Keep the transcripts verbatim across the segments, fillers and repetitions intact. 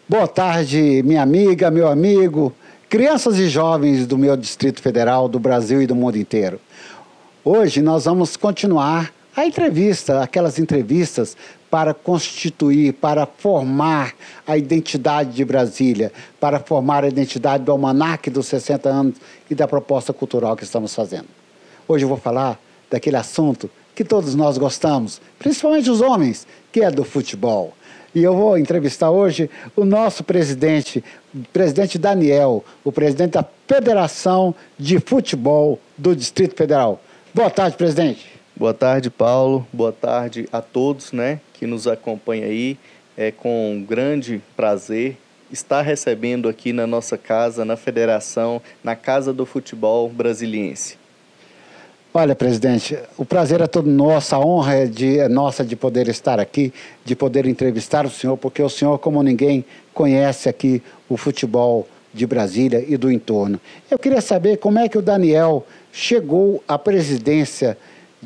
Boa tarde, minha amiga, meu amigo, crianças e jovens do meu Distrito Federal, do Brasil e do mundo inteiro. Hoje nós vamos continuar a entrevista, aquelas entrevistas para constituir, para formar a identidade de Brasília, para formar a identidade do Almanaque dos sessenta anos e da proposta cultural que estamos fazendo. Hoje eu vou falar daquele assunto que todos nós gostamos, principalmente os homens, que é do futebol. E eu vou entrevistar hoje o nosso presidente, o presidente Daniel, o presidente da Federação de Futebol do Distrito Federal. Boa tarde, presidente. Boa tarde, Paulo. Boa tarde a todos, né, que nos acompanham aí. É com grande prazer estar recebendo aqui na nossa casa, na Federação, na Casa do Futebol Brasiliense. Olha, presidente, o prazer é todo nosso, a honra é, de, é nossa de poder estar aqui, de poder entrevistar o senhor, porque o senhor, como ninguém, conhece aqui o futebol de Brasília e do entorno. Eu queria saber como é que o Daniel chegou à presidência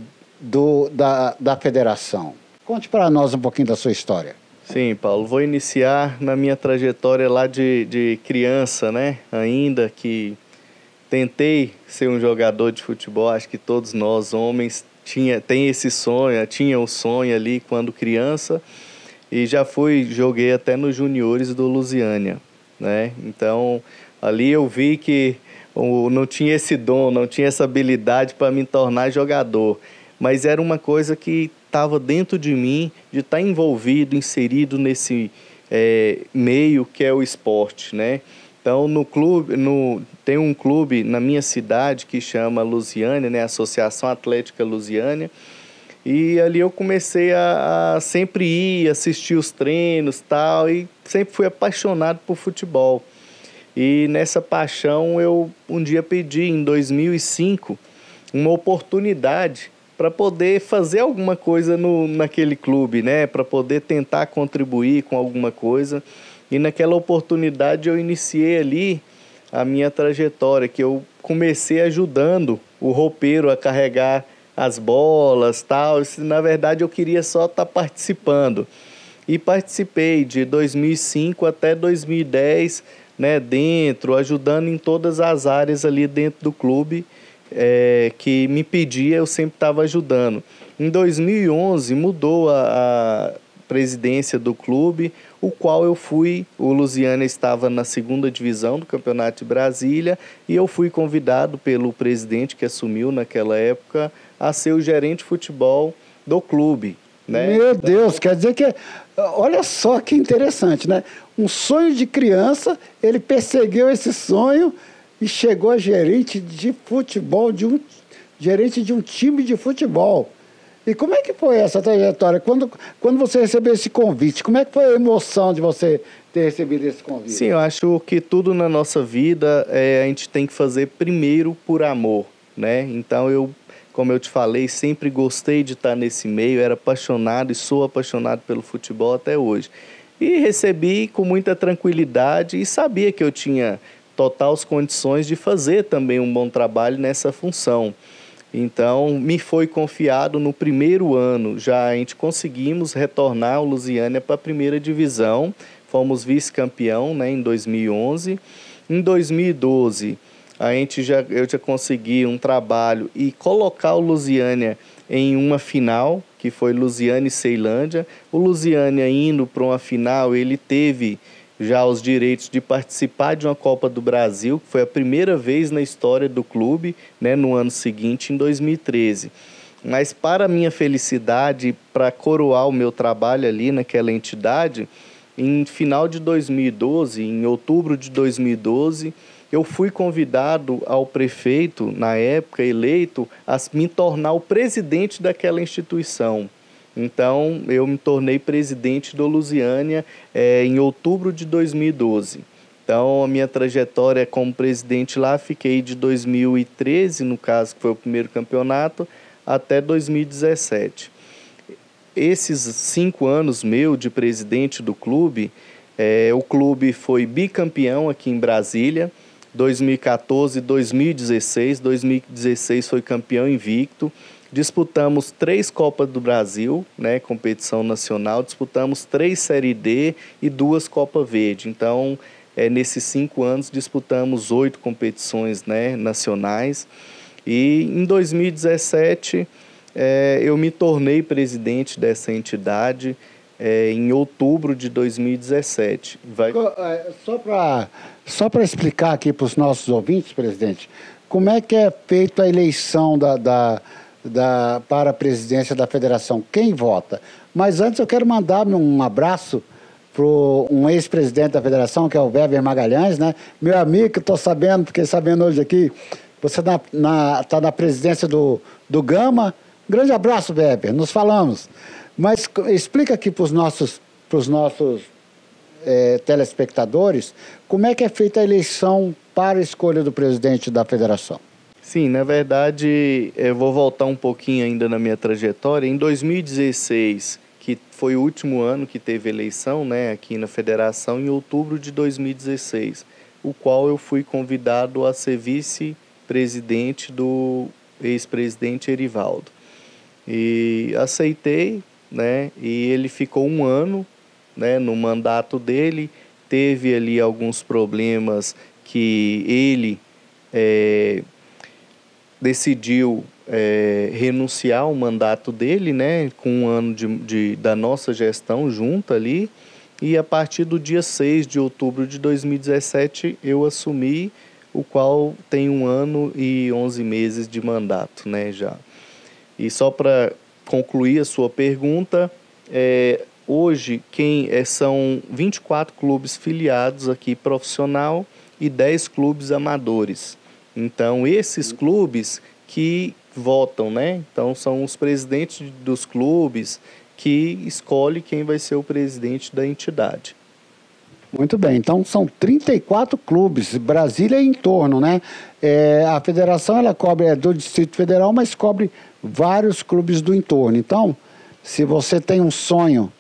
do, da, da federação. Conte para nós um pouquinho da sua história. Sim, Paulo, vou iniciar na minha trajetória lá de, de criança, né, ainda que... Tentei ser um jogador de futebol, acho que todos nós, homens, tinha, tem esse sonho, tinha o sonho ali quando criança, e já fui, joguei até nos juniores do Lusiânia, né? Então, ali eu vi que eu não tinha esse dom, não tinha essa habilidade para me tornar jogador, mas era uma coisa que estava dentro de mim, de estar envolvido, inserido nesse é, meio que é o esporte, né? Então, no clube, no, tem um clube na minha cidade que chama Lusiânia, né, Associação Atlética Lusiânia, e ali eu comecei a, a sempre ir, assistir os treinos e tal, e sempre fui apaixonado por futebol. E nessa paixão eu um dia pedi, em dois mil e cinco, uma oportunidade para poder fazer alguma coisa no, naquele clube, né, para poder tentar contribuir com alguma coisa. E naquela oportunidade eu iniciei ali a minha trajetória, que eu comecei ajudando o roupeiro a carregar as bolas, tal. Na verdade eu queria só estar participando. E participei de dois mil e cinco até dois mil e dez, né, dentro, ajudando em todas as áreas ali dentro do clube, é, que me pedia, eu sempre estava ajudando. Em dois mil e onze mudou a, a presidência do clube, o qual eu fui, o Lusiânia estava na segunda divisão do Campeonato de Brasília, e eu fui convidado pelo presidente que assumiu naquela época a ser o gerente de futebol do clube, né? Meu Deus, quer dizer que, olha só que interessante, né? Um sonho de criança, ele perseguiu esse sonho e chegou a gerente de futebol, de um, gerente de um time de futebol. E como é que foi essa trajetória? Quando, quando você recebeu esse convite, como é que foi a emoção de você ter recebido esse convite? Sim, eu acho que tudo na nossa vida é, a gente tem que fazer primeiro por amor, né? Então eu, como eu te falei, sempre gostei de estar nesse meio, era apaixonado e sou apaixonado pelo futebol até hoje. E recebi com muita tranquilidade e sabia que eu tinha totais condições de fazer também um bom trabalho nessa função. Então, me foi confiado no primeiro ano, já a gente conseguimos retornar o Lusiânia para a primeira divisão, fomos vice-campeão, né, em dois mil e onze. Em dois mil e doze, a gente já, eu já consegui um trabalho e colocar o Lusiânia em uma final, que foi Lusiânia e Ceilândia. O Lusiânia indo para uma final, ele teve já os direitos de participar de uma Copa do Brasil, que foi a primeira vez na história do clube, né, no ano seguinte, em dois mil e treze. Mas para minha felicidade, para coroar o meu trabalho ali naquela entidade, em final de dois mil e doze, em outubro de dois mil e doze, eu fui convidado ao prefeito, na época eleito, a me tornar o presidente daquela instituição. Então, eu me tornei presidente do Lusiânia é, em outubro de dois mil e doze. Então, a minha trajetória como presidente lá, fiquei de dois mil e treze, no caso, que foi o primeiro campeonato, até dois mil e dezessete. Esses cinco anos meu de presidente do clube, é, o clube foi bicampeão aqui em Brasília, dois mil e quatorze, dois mil e dezesseis, dois mil e dezesseis foi campeão invicto, disputamos três Copas do Brasil, né, competição nacional, disputamos três Série D e duas Copa Verde. Então, é, nesses cinco anos, disputamos oito competições, né, nacionais. E em dois mil e dezessete, é, eu me tornei presidente dessa entidade é, em outubro de dois mil e dezessete. Vai... Só para só para explicar aqui para os nossos ouvintes, presidente, como é que é feita a eleição da, da, da, para a presidência da federação? Quem vota? Mas antes eu quero mandar um abraço para um ex-presidente da federação, que é o Weber Magalhães, né? Meu amigo, que estou sabendo, fiquei sabendo hoje aqui, você está na, na, na presidência do, do Gama. Grande abraço, Weber, nos falamos. Mas explica aqui para os nossos, pros nossos é, telespectadores como é que é feita a eleição para a escolha do presidente da federação. Sim, na verdade, eu vou voltar um pouquinho ainda na minha trajetória. Em dois mil e dezesseis, que foi o último ano que teve eleição, né, aqui na federação, em outubro de dois mil e dezesseis, o qual eu fui convidado a ser vice-presidente do ex-presidente Erivaldo. E aceitei, né, e ele ficou um ano, né, no mandato dele, teve ali alguns problemas que ele é, decidiu é, renunciar ao mandato dele, né, com um ano de, de, da nossa gestão junta ali, e a partir do dia seis de outubro de dois mil e dezessete eu assumi, o qual tem um ano e onze meses de mandato, né, já. E só para concluir a sua pergunta, é, hoje quem é, são vinte e quatro clubes filiados aqui profissional e dez clubes amadores. Então, esses clubes que votam, né? Então, são os presidentes dos clubes que escolhem quem vai ser o presidente da entidade. Muito bem, então são trinta e quatro clubes, Brasília e em torno, né? É, a federação ela cobre é, do Distrito Federal, mas cobre vários clubes do entorno. Então, se você tem um sonho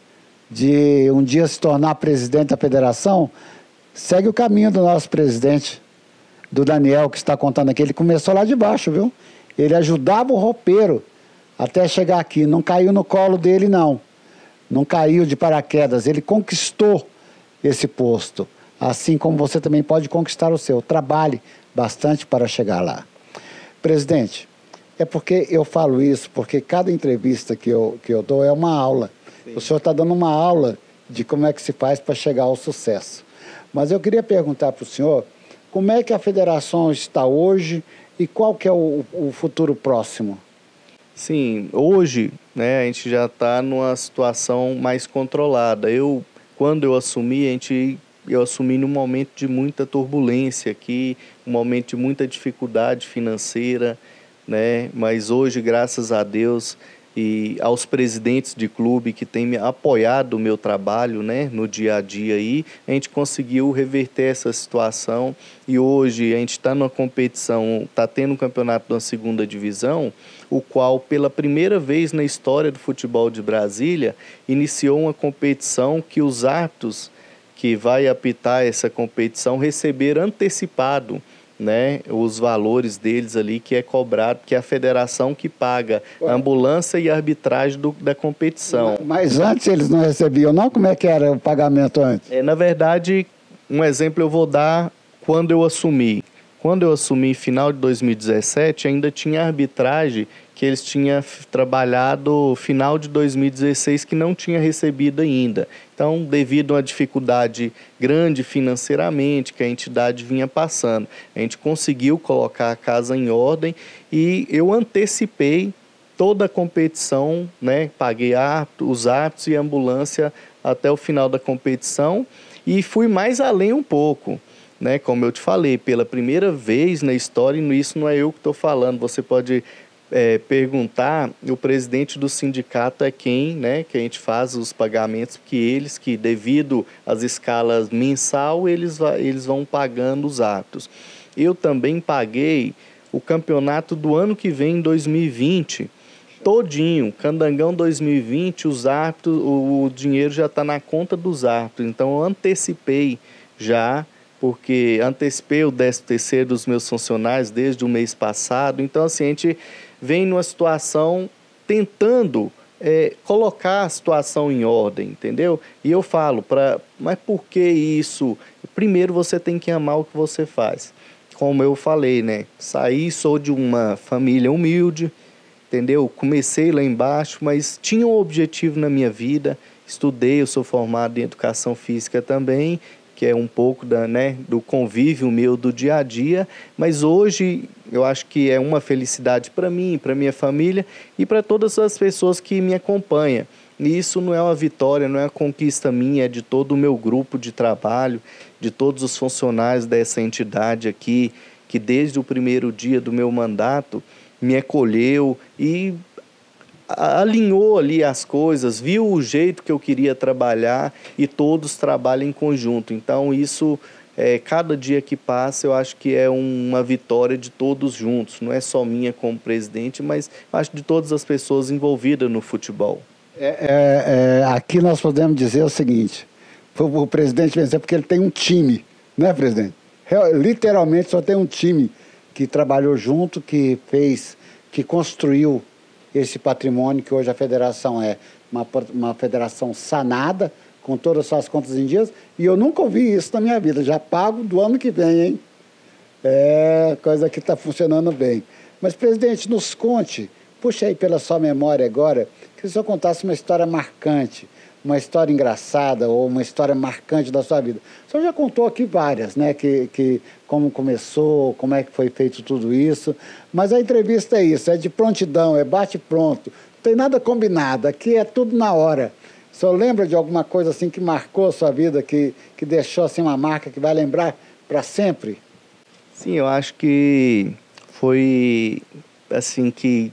de um dia se tornar presidente da federação, segue o caminho do nosso presidente, do Daniel, que está contando aqui. Ele começou lá de baixo, viu? Ele ajudava o roupeiro até chegar aqui. Não caiu no colo dele, não. Não caiu de paraquedas. Ele conquistou esse posto. Assim como você também pode conquistar o seu. Trabalhe bastante para chegar lá. Presidente, é porque eu falo isso, porque cada entrevista que eu, que eu dou é uma aula. Sim. O senhor está dando uma aula de como é que se faz para chegar ao sucesso. Mas eu queria perguntar para o senhor como é que a federação está hoje e qual que é o, o futuro próximo? Sim, hoje, né, a gente já está numa situação mais controlada. Eu, quando eu assumi, a gente, eu assumi num momento de muita turbulência aqui, um momento de muita dificuldade financeira, né? Mas hoje, graças a Deus e aos presidentes de clube que têm me apoiado o meu trabalho, né, no dia a dia aí, a gente conseguiu reverter essa situação e hoje a gente está numa competição, está tendo um campeonato da segunda divisão, o qual pela primeira vez na história do futebol de Brasília iniciou uma competição que os árbitros que vai apitar essa competição receberam antecipado, né, os valores deles ali que é cobrado, que é a federação que paga a ambulância e a arbitragem do, da competição. Mas antes eles não recebiam, não? Como é que era o pagamento antes? É, na verdade, um exemplo eu vou dar quando eu assumi. Quando eu assumi em final de dois mil e dezessete, ainda tinha arbitragem que eles tinham trabalhado final de dois mil e dezesseis que não tinha recebido ainda. Então, devido a uma dificuldade grande financeiramente que a entidade vinha passando, a gente conseguiu colocar a casa em ordem e eu antecipei toda a competição, né? Paguei os árbitros e ambulância até o final da competição e fui mais além um pouco. Né, como eu te falei, pela primeira vez na história, e isso não é eu que estou falando, você pode é, perguntar, o presidente do sindicato é quem, né, que a gente faz os pagamentos, que eles, que devido às escalas mensal, eles, eles vão pagando os atos. Eu também paguei o campeonato do ano que vem, em dois mil e vinte, todinho, Candangão dois mil e vinte, os árbitros, o, o dinheiro já está na conta dos árbitros, então eu antecipei já, porque antecipei o décimo terceiro dos meus funcionários desde o mês passado. Então, assim, a gente vem numa situação tentando é, colocar a situação em ordem, entendeu? E eu falo, pra, mas por que isso? Primeiro você tem que amar o que você faz. Como eu falei, né? Saí, sou de uma família humilde, entendeu? Comecei lá embaixo, mas tinha um objetivo na minha vida. Estudei, eu sou formado em educação física também, que é um pouco da, né, do convívio meu do dia a dia, mas hoje eu acho que é uma felicidade para mim, para minha família e para todas as pessoas que me acompanham. E isso não é uma vitória, não é uma conquista minha, é de todo o meu grupo de trabalho, de todos os funcionários dessa entidade aqui, que desde o primeiro dia do meu mandato me acolheu e alinhou ali as coisas, viu o jeito que eu queria trabalhar e todos trabalham em conjunto. Então isso, é, cada dia que passa, eu acho que é uma vitória de todos juntos. Não é só minha como presidente, mas acho de todas as pessoas envolvidas no futebol. É, é, é, aqui nós podemos dizer o seguinte, o, o presidente vencer porque ele tem um time, né, presidente? Literalmente só tem um time que trabalhou junto, que fez, que construiu esse patrimônio que hoje a federação é uma, uma federação sanada, com todas as suas contas em dias, e eu nunca ouvi isso na minha vida, já pago do ano que vem, hein? É, coisa que está funcionando bem. Mas, presidente, nos conte, puxa aí pela sua memória agora, que o senhor contasse uma história marcante, uma história engraçada ou uma história marcante da sua vida. O senhor já contou aqui várias, né? Que, que, como começou, como é que foi feito tudo isso. Mas a entrevista é isso, é de prontidão, é bate-pronto. Não tem nada combinado, aqui é tudo na hora. O senhor lembra de alguma coisa assim que marcou a sua vida, que, que deixou assim uma marca que vai lembrar para sempre? Sim, eu acho que foi assim que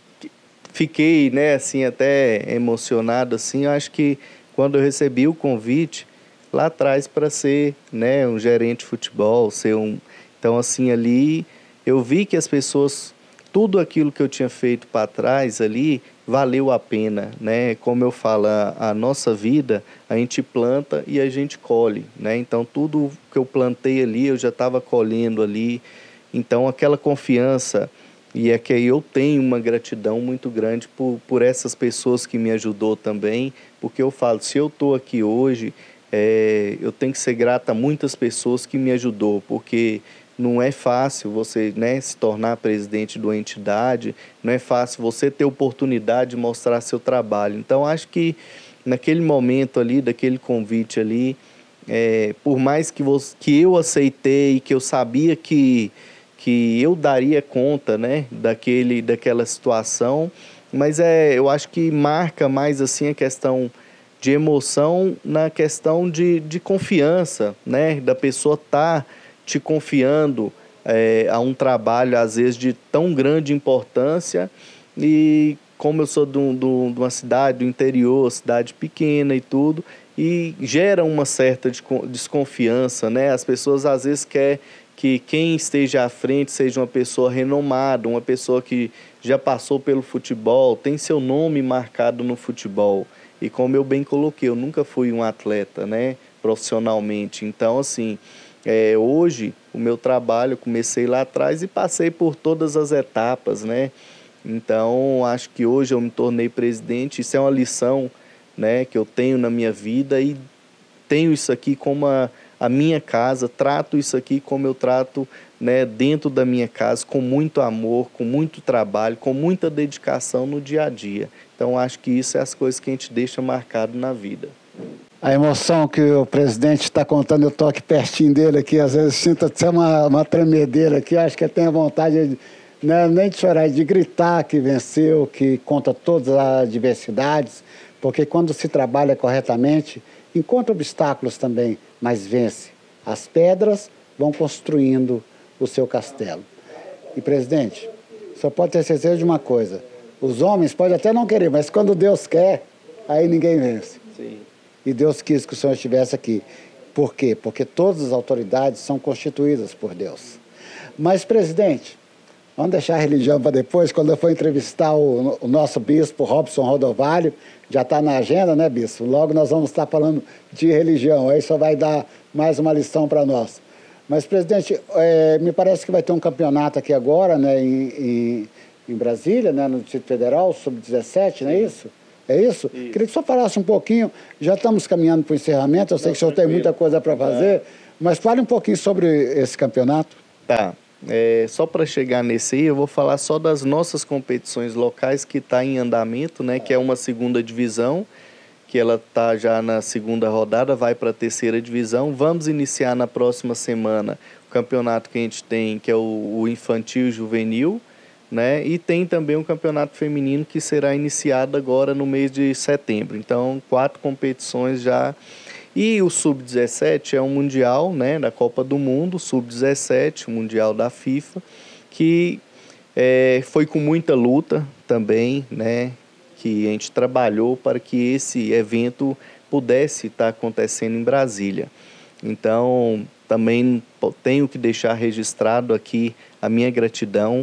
fiquei, né, assim, até emocionado, assim. Eu acho que quando eu recebi o convite lá atrás para ser, né, um gerente de futebol, ser um... Então, assim, ali eu vi que as pessoas, tudo aquilo que eu tinha feito para trás ali, valeu a pena, né? Como eu falo, a, a nossa vida, a gente planta e a gente colhe, né? Então, tudo que eu plantei ali, eu já estava colhendo ali. Então, aquela confiança... E é que eu tenho uma gratidão muito grande por, por essas pessoas que me ajudou também, porque eu falo, se eu estou aqui hoje, é, eu tenho que ser grato a muitas pessoas que me ajudou, porque não é fácil você, né, se tornar presidente de uma entidade, não é fácil você ter oportunidade de mostrar seu trabalho. Então, acho que naquele momento ali, daquele convite ali, é, por mais que, você, que eu aceitei, que eu sabia que... que eu daria conta, né, daquele, daquela situação, mas é, eu acho que marca mais assim a questão de emoção na questão de, de confiança, né, da pessoa estar tá te confiando é, a um trabalho, às vezes, de tão grande importância, e como eu sou de, um, de uma cidade do interior, cidade pequena e tudo, e gera uma certa desconfiança, né, as pessoas às vezes querem que quem esteja à frente seja uma pessoa renomada, uma pessoa que já passou pelo futebol, tem seu nome marcado no futebol. E como eu bem coloquei, eu nunca fui um atleta, né, profissionalmente. Então, assim, é, hoje o meu trabalho, eu comecei lá atrás e passei por todas as etapas, né. Então, acho que hoje eu me tornei presidente, isso é uma lição, né, que eu tenho na minha vida e tenho isso aqui como a a minha casa, trato isso aqui como eu trato, né, dentro da minha casa, com muito amor, com muito trabalho, com muita dedicação no dia a dia. Então, acho que isso é as coisas que a gente deixa marcado na vida. A emoção que o presidente está contando, eu estou aqui pertinho dele, aqui, às vezes sinto até uma, uma tremedeira aqui, acho que eu tenho vontade, de, né, nem de chorar, de gritar que venceu, que conta todas as adversidades, porque quando se trabalha corretamente, encontra obstáculos também, mas vence. As pedras vão construindo o seu castelo. E, presidente, só pode ter certeza de uma coisa, os homens podem até não querer, mas quando Deus quer, aí ninguém vence. Sim. E Deus quis que o senhor estivesse aqui. Por quê? Porque todas as autoridades são constituídas por Deus. Mas, presidente, vamos deixar a religião para depois, quando eu for entrevistar o, o nosso bispo, Robson Rodovalho, já está na agenda, né, bispo? Logo nós vamos estar falando de religião, aí só vai dar mais uma lição para nós. Mas, presidente, é, me parece que vai ter um campeonato aqui agora, né, em, em, em Brasília, né, no Distrito Federal, sub dezessete, não é isso? É isso? isso? Queria que o senhor falasse um pouquinho, já estamos caminhando para o encerramento, eu sei não, que o senhor tranquilo. Tem muita coisa para fazer, é. Mas fale um pouquinho sobre esse campeonato. Tá. É, só para chegar nesse aí, eu vou falar só das nossas competições locais que está em andamento, né, que é uma segunda divisão, que ela está já na segunda rodada, vai para a terceira divisão. Vamos iniciar na próxima semana o campeonato que a gente tem, que é o, o infantil e juvenil, né, e tem também um campeonato feminino que será iniciado agora no mês de setembro. Então, quatro competições já. E o sub dezessete é um mundial, né, da Copa do Mundo, sub dezessete, o mundial da FIFA, que é, foi com muita luta também, né, que a gente trabalhou para que esse evento pudesse estar acontecendo em Brasília. Então, também tenho que deixar registrado aqui a minha gratidão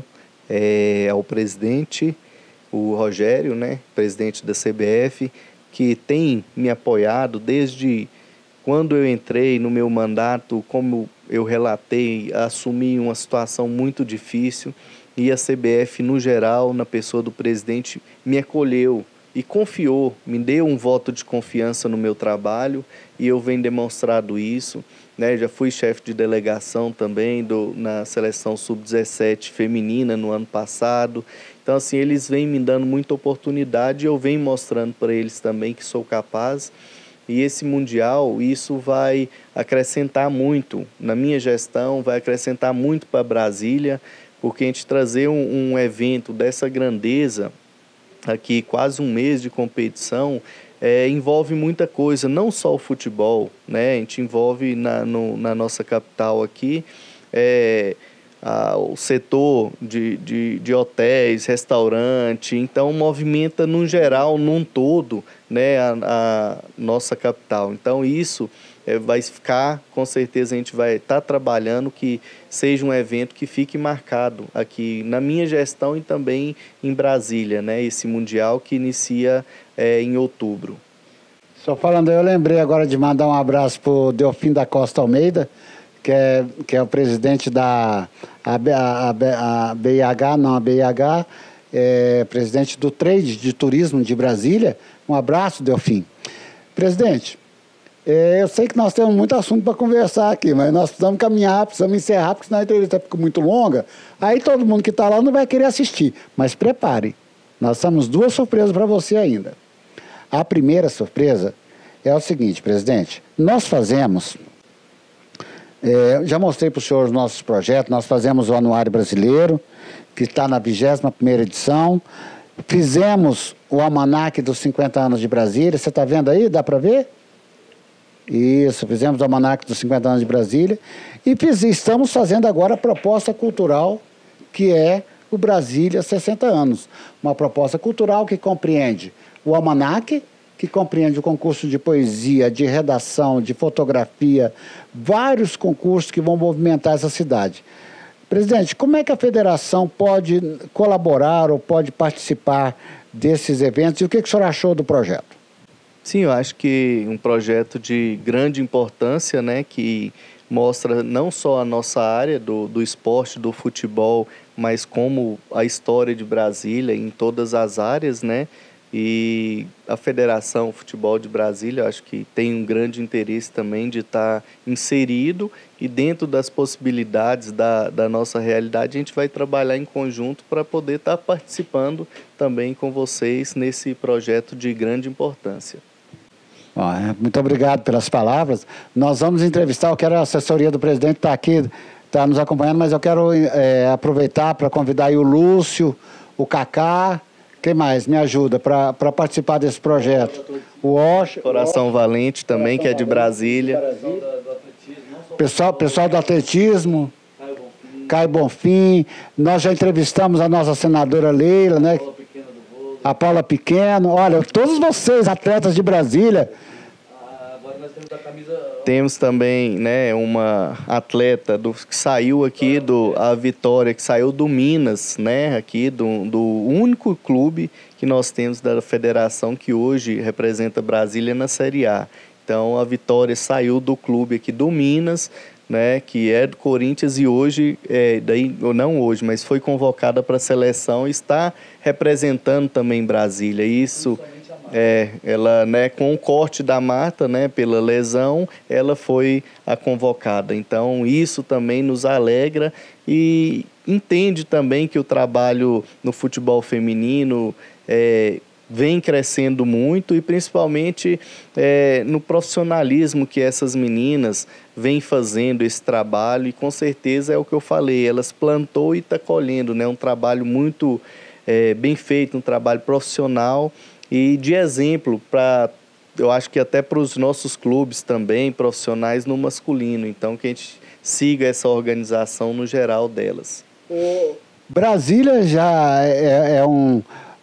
é, ao presidente, o Rogério, né, presidente da C B F, que tem me apoiado desde quando eu entrei no meu mandato. Como eu relatei, assumi uma situação muito difícil e a C B F, no geral, na pessoa do presidente, me acolheu e confiou, me deu um voto de confiança no meu trabalho e eu venho demonstrado isso, né? Já fui chefe de delegação também do, na seleção sub dezessete feminina no ano passado. Então, assim, eles vêm me dando muita oportunidade e eu venho mostrando para eles também que sou capaz. E esse Mundial, isso vai acrescentar muito na minha gestão, vai acrescentar muito para Brasília, porque a gente trazer um, um evento dessa grandeza, aqui quase um mês de competição, é, envolve muita coisa, não só o futebol, né? A gente envolve na, no, na nossa capital aqui, é, a, o setor de, de, de hotéis, restaurante, então movimenta no geral, num todo, né, a, a nossa capital. Então isso é, vai ficar, com certeza a gente vai estar tá trabalhando que seja um evento que fique marcado aqui na minha gestão e também em Brasília, né, esse Mundial que inicia é, em outubro. Só falando, eu lembrei agora de mandar um abraço para o Delfim da Costa Almeida, que é, que é o presidente da a, a, a B I H, não, a B I H, é presidente do Trade de Turismo de Brasília. Um abraço, Delfim. Presidente, é, eu sei que nós temos muito assunto para conversar aqui, mas nós precisamos caminhar, precisamos encerrar, porque senão a entrevista fica muito longa. Aí todo mundo que está lá não vai querer assistir. Mas prepare, nós temos duas surpresas para você ainda. A primeira surpresa é o seguinte, presidente, nós fazemos... É, já mostrei para o senhor os nossos projetos, nós fazemos o Anuário Brasileiro, que está na vigésima primeira edição, fizemos o Almanaque dos cinquenta anos de Brasília, você está vendo aí? Dá para ver? Isso, fizemos o Almanaque dos cinquenta anos de Brasília e fiz, estamos fazendo agora a proposta cultural, que é o Brasília sessenta anos. Uma proposta cultural que compreende o Almanaque, que compreende o concurso de poesia, de redação, de fotografia, vários concursos que vão movimentar essa cidade. Presidente, como é que a federação pode colaborar ou pode participar desses eventos e o que, que o senhor achou do projeto? Sim, eu acho que um projeto de grande importância, né, que mostra não só a nossa área do, do esporte, do futebol, mas como a história de Brasília em todas as áreas, né? E a Federação Futebol de Brasília, acho que tem um grande interesse também de estar inserido e dentro das possibilidades da, da nossa realidade, a gente vai trabalhar em conjunto para poder estar participando também com vocês nesse projeto de grande importância. Muito obrigado pelas palavras. Nós vamos entrevistar, eu quero a assessoria do presidente estar aqui, está nos acompanhando, mas eu quero é, aproveitar para convidar aí o Lúcio, o Cacá. Quem mais me ajuda para participar desse projeto? O Osh, Coração Valente também, que é de Brasília. Pessoal, pessoal do atletismo, Caio Bonfim. Nós já entrevistamos a nossa senadora Leila, né? A Paula Pequeno. Olha, todos vocês, atletas de Brasília. Temos também, né, uma atleta do, que saiu aqui do a Vitória, que saiu do Minas, né, aqui do, do único clube que nós temos da federação que hoje representa Brasília na Série A. Então a Vitória saiu do clube aqui do Minas, né, que é do Corinthians, e hoje, é, daí, ou não hoje, mas foi convocada para a seleção e está representando também Brasília. Isso, é, ela, né, com o corte da Marta, né, pela lesão, ela foi a convocada. Então isso também nos alegra e entende também que o trabalho no futebol feminino é, vem crescendo muito, e principalmente é, no profissionalismo que essas meninas vêm fazendo esse trabalho, e com certeza é o que eu falei, elas plantou e está colhendo, né? Um trabalho muito é, bem feito, um trabalho profissional e de exemplo para, eu acho que até para os nossos clubes também, profissionais no masculino. Então que a gente siga essa organização no geral delas. Brasília já é, é um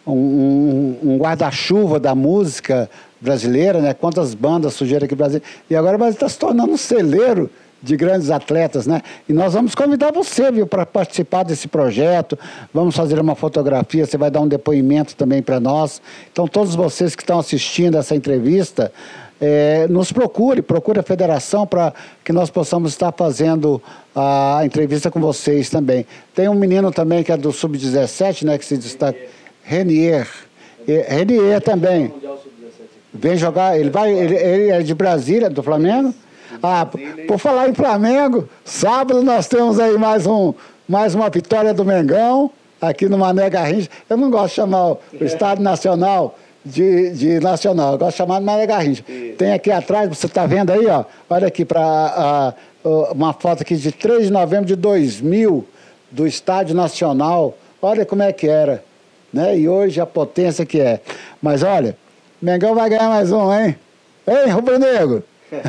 um, um guarda-chuva da música brasileira, né? Quantas bandas surgiram aqui no Brasil. E agora o Brasil está se tornando um celeiro de grandes atletas, né? E nós vamos convidar você, viu, para participar desse projeto. Vamos fazer uma fotografia, você vai dar um depoimento também para nós. Então, todos vocês que estão assistindo essa entrevista, é, nos procure, procure a federação para que nós possamos estar fazendo a entrevista com vocês também. Tem um menino também que é do sub dezessete, né, que se destaca, Renier. Renier também. Vem jogar, ele vai, ele, ele é de Brasília, do Flamengo. Ah, por falar em Flamengo, sábado nós temos aí mais, um, mais uma vitória do Mengão, aqui no Mané Garrincha. Eu não gosto de chamar o Estádio Nacional de, de Nacional, eu gosto de chamar de Mané Garrincha. Tem aqui atrás, você está vendo aí, ó, olha aqui, para uma foto aqui de três de novembro de dois mil, do Estádio Nacional. Olha como é que era, né? E hoje a potência que é. Mas olha, Mengão vai ganhar mais um, hein? Hein, rubro-negro?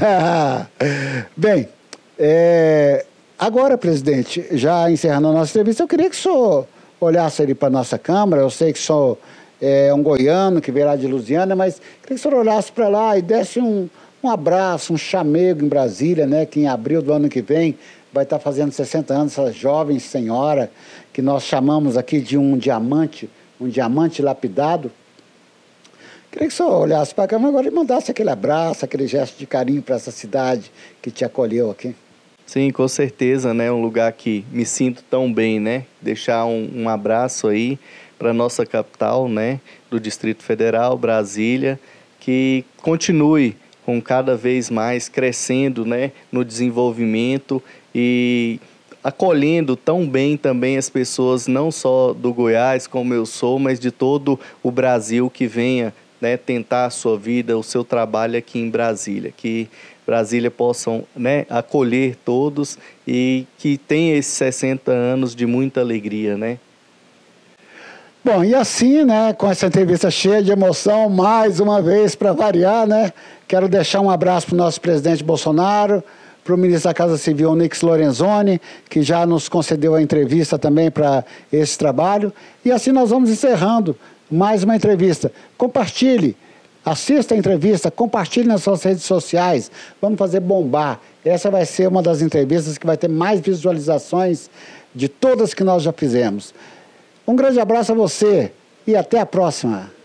Bem, é, agora, presidente, já encerrando a nossa entrevista, eu queria que o senhor olhasse ali para a nossa Câmara. Eu sei que o senhor é um goiano que veio lá de Lusiânia, mas queria que o senhor olhasse para lá e desse um, um abraço, um chamego em Brasília, né, que em abril do ano que vem vai estar fazendo sessenta anos, essa jovem senhora que nós chamamos aqui de um diamante, um diamante lapidado. Queria que o senhor olhasse para a Câmara agora e mandasse aquele abraço, aquele gesto de carinho para essa cidade que te acolheu aqui. Sim, com certeza, né? Um lugar que me sinto tão bem, né? Deixar um, um abraço aí para a nossa capital, né? Do Distrito Federal, Brasília, que continue com cada vez mais crescendo, né? No desenvolvimento e acolhendo tão bem também as pessoas, não só do Goiás, como eu sou, mas de todo o Brasil que venha, né, tentar a sua vida, o seu trabalho aqui em Brasília, que Brasília possam, né, acolher todos e que tenha esses sessenta anos de muita alegria, né? Bom, e assim, né, com essa entrevista cheia de emoção, mais uma vez, para variar, né, quero deixar um abraço para o nosso presidente Bolsonaro, para o ministro da Casa Civil, Onyx Lorenzoni, que já nos concedeu a entrevista também para esse trabalho. E assim nós vamos encerrando mais uma entrevista. Compartilhe, assista a entrevista, compartilhe nas suas redes sociais. Vamos fazer bombar. Essa vai ser uma das entrevistas que vai ter mais visualizações de todas que nós já fizemos. Um grande abraço a você e até a próxima.